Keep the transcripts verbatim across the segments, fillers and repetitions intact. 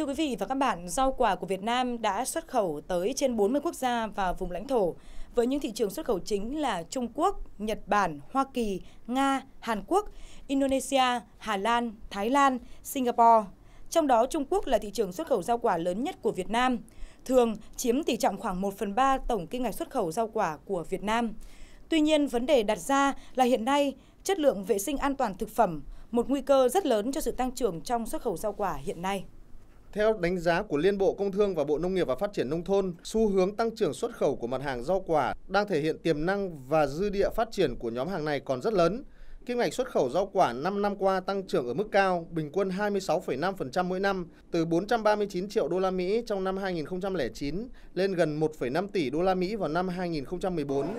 Thưa quý vị và các bạn, rau quả của Việt Nam đã xuất khẩu tới trên bốn mươi quốc gia và vùng lãnh thổ, với những thị trường xuất khẩu chính là Trung Quốc, Nhật Bản, Hoa Kỳ, Nga, Hàn Quốc, Indonesia, Hà Lan, Thái Lan, Singapore. Trong đó, Trung Quốc là thị trường xuất khẩu rau quả lớn nhất của Việt Nam, thường chiếm tỷ trọng khoảng một phần ba tổng kim ngạch xuất khẩu rau quả của Việt Nam. Tuy nhiên, vấn đề đặt ra là hiện nay, chất lượng vệ sinh an toàn thực phẩm, một nguy cơ rất lớn cho sự tăng trưởng trong xuất khẩu rau quả hiện nay. Theo đánh giá của Liên Bộ Công Thương và Bộ Nông nghiệp và Phát triển Nông thôn, xu hướng tăng trưởng xuất khẩu của mặt hàng rau quả đang thể hiện tiềm năng và dư địa phát triển của nhóm hàng này còn rất lớn. Kim ngạch xuất khẩu rau quả năm năm qua tăng trưởng ở mức cao, bình quân hai mươi sáu phẩy năm phần trăm mỗi năm, từ bốn trăm ba mươi chín triệu đô la Mỹ trong năm hai nghìn không trăm lẻ chín lên gần một phẩy năm tỷ đô la Mỹ vào năm hai nghìn không trăm mười bốn.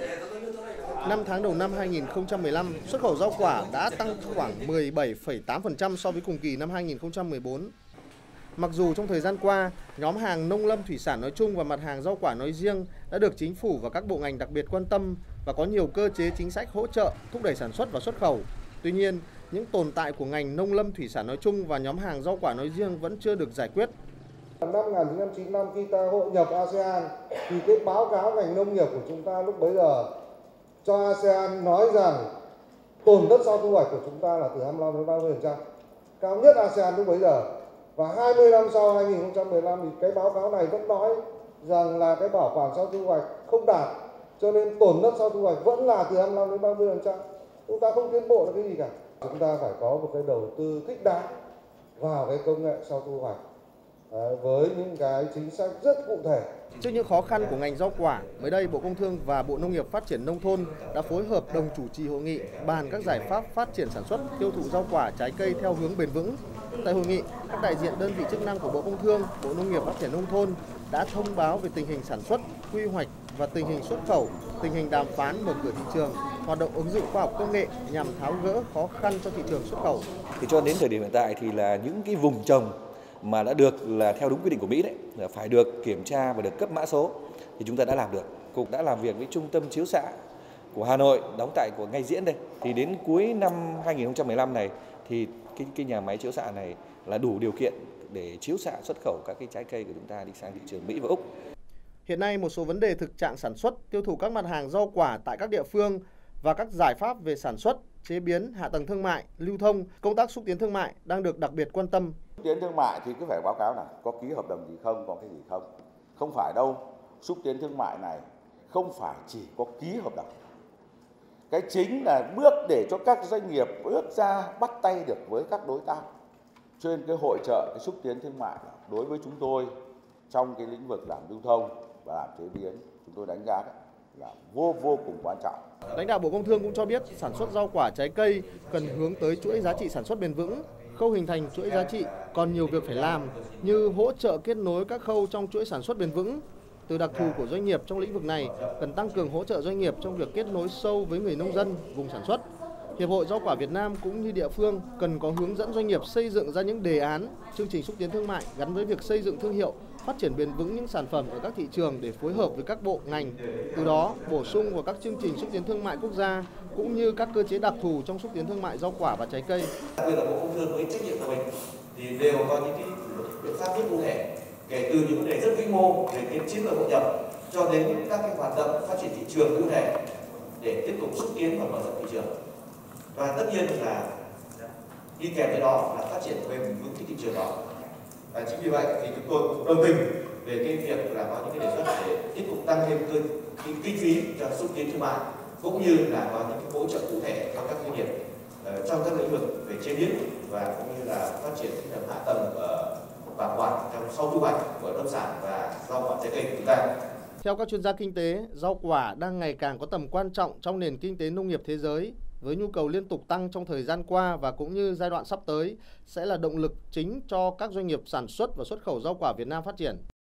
Năm tháng đầu năm hai nghìn không trăm mười lăm, xuất khẩu rau quả đã tăng khoảng mười bảy phẩy tám phần trăm so với cùng kỳ năm hai nghìn không trăm mười bốn. Mặc dù trong thời gian qua, nhóm hàng nông lâm thủy sản nói chung và mặt hàng rau quả nói riêng đã được chính phủ và các bộ ngành đặc biệt quan tâm và có nhiều cơ chế chính sách hỗ trợ, thúc đẩy sản xuất và xuất khẩu. Tuy nhiên, những tồn tại của ngành nông lâm thủy sản nói chung và nhóm hàng rau quả nói riêng vẫn chưa được giải quyết. Năm một nghìn chín trăm chín mươi lăm khi ta hội nhập a sê an thì cái báo cáo ngành nông nghiệp của chúng ta lúc bấy giờ cho a sê an nói rằng tồn đất sau thu hoạch của chúng ta là từ hai mươi lăm đến ba mươi phần trăm, cao nhất a sê an lúc bấy giờ. Và hai mươi năm sau hai nghìn không trăm mười lăm thì cái báo cáo này vẫn nói rằng là cái bảo quản sau thu hoạch không đạt, cho nên tổn thất sau thu hoạch vẫn là từ hai mươi lăm đến ba mươi phần trăm. Chúng ta không tiến bộ được cái gì cả. Chúng ta phải có một cái đầu tư thích đáng vào cái công nghệ sau thu hoạch với những cái chính sách rất cụ thể. Trước những khó khăn của ngành rau quả, mới đây Bộ Công Thương và Bộ Nông nghiệp Phát triển Nông thôn đã phối hợp đồng chủ trì hội nghị bàn các giải pháp phát triển sản xuất, tiêu thụ rau quả, trái cây theo hướng bền vững. Tại hội nghị, các đại diện đơn vị chức năng của Bộ Công Thương, Bộ Nông nghiệp Phát triển Nông thôn đã thông báo về tình hình sản xuất, quy hoạch và tình hình xuất khẩu, tình hình đàm phán mở cửa thị trường, hoạt động ứng dụng khoa học công nghệ nhằm tháo gỡ khó khăn cho thị trường xuất khẩu. Thì cho đến thời điểm hiện tại thì là những cái vùng trồng mà đã được là theo đúng quy định của Mỹ đấy, là phải được kiểm tra và được cấp mã số thì chúng ta đã làm được. Cục đã làm việc với trung tâm chiếu xạ của Hà Nội đóng tại của Ngay Diễn đây. Thì đến cuối năm hai nghìn không trăm mười lăm này thì cái, cái nhà máy chiếu xạ này là đủ điều kiện để chiếu xạ xuất khẩu các cái trái cây của chúng ta đi sang thị trường Mỹ và Úc. Hiện nay một số vấn đề thực trạng sản xuất, tiêu thụ các mặt hàng rau quả tại các địa phương và các giải pháp về sản xuất, chế biến, hạ tầng thương mại, lưu thông, công tác xúc tiến thương mại đang được đặc biệt quan tâm. Xúc tiến thương mại thì cứ phải báo cáo là có ký hợp đồng gì không, có cái gì không. Không phải đâu, xúc tiến thương mại này không phải chỉ có ký hợp đồng. Cái chính là bước để cho các doanh nghiệp bước ra bắt tay được với các đối tác. Cho nên cái hội chợ, cái xúc tiến thương mại đối với chúng tôi trong cái lĩnh vực làm lưu thông và làm chế biến, chúng tôi đánh giá là vô vô cùng quan trọng. Lãnh đạo Bộ Công Thương cũng cho biết sản xuất rau quả trái cây cần hướng tới chuỗi giá trị sản xuất bền vững. Khâu hình thành chuỗi giá trị còn nhiều việc phải làm như hỗ trợ kết nối các khâu trong chuỗi sản xuất bền vững. Từ đặc thù của doanh nghiệp trong lĩnh vực này, cần tăng cường hỗ trợ doanh nghiệp trong việc kết nối sâu với người nông dân, vùng sản xuất. Hiệp hội Rau quả Việt Nam cũng như địa phương cần có hướng dẫn doanh nghiệp xây dựng ra những đề án, chương trình xúc tiến thương mại gắn với việc xây dựng thương hiệu, phát triển bền vững những sản phẩm ở các thị trường để phối hợp với các bộ ngành. Từ đó, bổ sung vào các chương trình xúc tiến thương mại quốc gia cũng như các cơ chế đặc thù trong xúc tiến thương mại rau quả và trái cây. Đặc biệt là Bộ Công Thương với trách nhiệm của mình thì đều có những cái biện pháp rất cụ thể, kể từ những vấn đề rất vĩ mô về cái chiến lược hội nhập cho đến các cái hoạt động phát triển thị trường cụ thể để tiếp tục xúc tiến và mở rộng thị trường. Và tất nhiên là đi kèm với đó là phát triển bền vững cái thị trường đó. Và chính vì vậy thì chúng tôi cũng đồng tình về cái việc là có những cái đề xuất để tiếp tục tăng thêm cái, cái kinh phí cho xúc tiến thương mại, cũng như là có những cái hỗ trợ cụ thể cho các doanh nghiệp uh, trong các lĩnh vực về chế biến và cũng như là phát triển cái hạ tầng uh, bảo quản trong sau thu hoạch của nông sản và rau quả trái cây của chúng ta. Theo các chuyên gia kinh tế, rau quả đang ngày càng có tầm quan trọng trong nền kinh tế nông nghiệp thế giới. Với nhu cầu liên tục tăng trong thời gian qua và cũng như giai đoạn sắp tới sẽ là động lực chính cho các doanh nghiệp sản xuất và xuất khẩu rau quả Việt Nam phát triển.